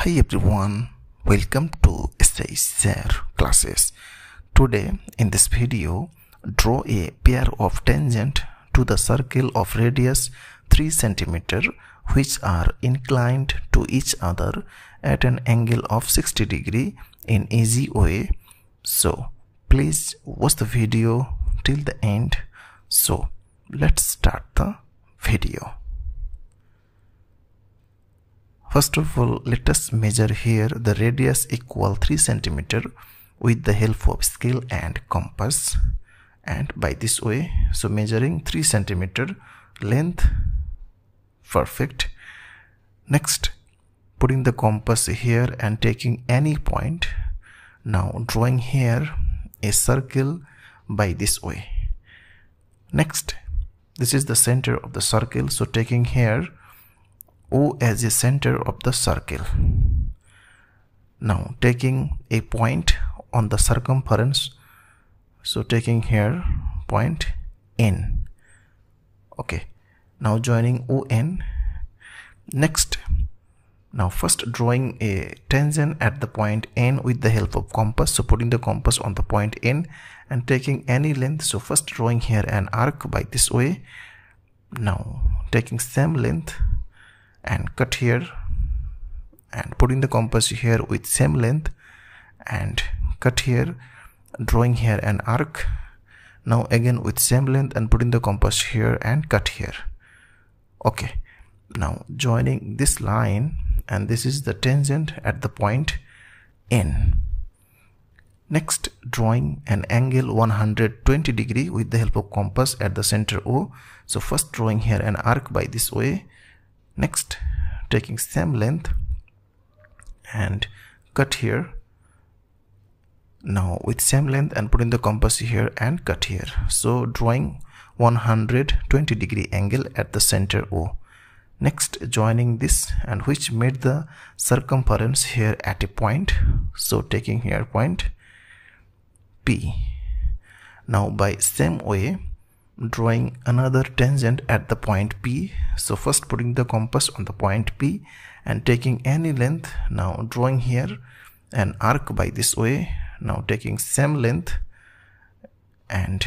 Hi everyone, welcome to STAR classes. Today in this video, draw a pair of tangent to the circle of radius 3 cm which are inclined to each other at an angle of 60 degree in easy way. So please watch the video till the end. So let's start the video. First of all, let us measure here the radius equal 3 cm with the help of scale and compass, and by this way, so measuring 3 cm length, perfect. Next, putting the compass here and taking any point. Now drawing here a circle by this way. Next, this is the center of the circle, so taking here O as a center of the circle. Now taking a point on the circumference, so taking here point N. Okay, now joining ON. Next, now first drawing a tangent at the point N with the help of compass, so putting the compass on the point N and taking any length. So first drawing here an arc by this way. Now taking same length and cut here and putting the compass here with same length and cut here, drawing here an arc. Now again with same length and putting the compass here and cut here. Okay, now joining this line, and this is the tangent at the point N. Next, drawing an angle 120 degree with the help of compass at the center O. So first drawing here an arc by this way. Next, taking same length and cut here. Now with same length and putting the compass here and cut here. So drawing 120 degree angle at the center O. Next, joining this, and which made the circumference here at a point. So taking here point P. Now by same way, drawing another tangent at the point P. So first putting the compass on the point P and taking any length. Now drawing here an arc by this way. Now taking same length and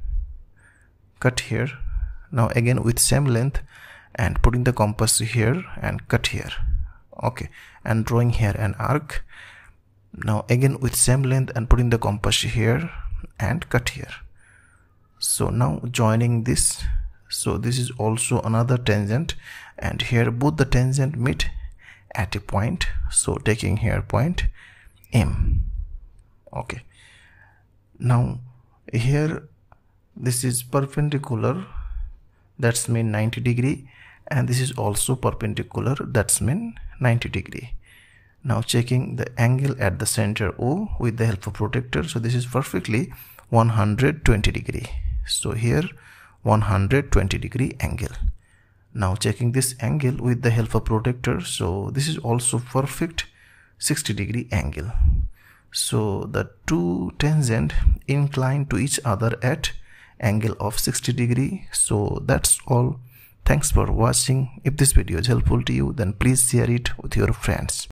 cut here. Now again with same length and putting the compass here and cut here. Okay, and drawing here an arc. Now again with same length and putting the compass here and cut here. So now joining this, so this is also another tangent, and here both the tangent meet at a point. So taking here point M. Okay, now here this is perpendicular, that's mean 90 degree, and this is also perpendicular, that's mean 90 degree. Now checking the angle at the center O with the help of protractor. So this is perfectly 120 degree. So here 120 degree angle. Now checking this angle with the help of protractor. So this is also perfect 60 degree angle. So the two tangent incline to each other at angle of 60 degree. So that's all. Thanks for watching. If this video is helpful to you, then please share it with your friends.